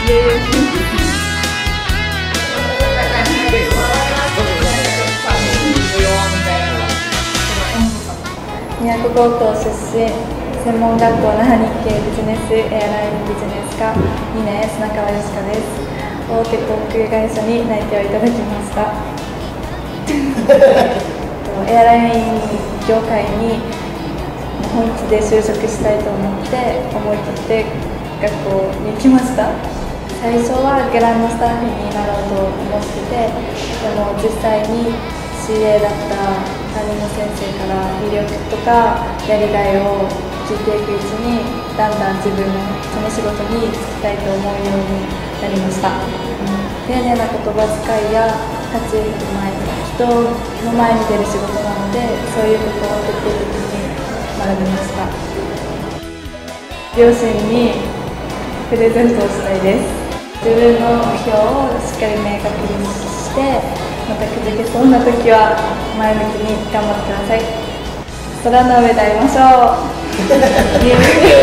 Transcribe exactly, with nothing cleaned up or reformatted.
宮古高校出身、専門学校那覇日系ビジネスエアラインビジネス科にねん砂川よしかです。大手航空会社に内定をいただきました。エアライン業界に本気で就職したいと思って思い切って学校に来ました。最初はグランドスタッフになろうと思ってて、でも実際に シーエー だった担任の先生から魅力とかやりがいを聞いていくうちに、だんだん自分もその仕事に就きたいと思うようになりました。丁寧な言葉遣いや立ち居振る舞い、人の前に出る仕事なので、そういうことを徹底的に学びました。両親にプレゼントをしたいです。自分の目標をしっかり明確にして、またくじけそうな時は前向きに頑張ってください。空の上で会いましょう。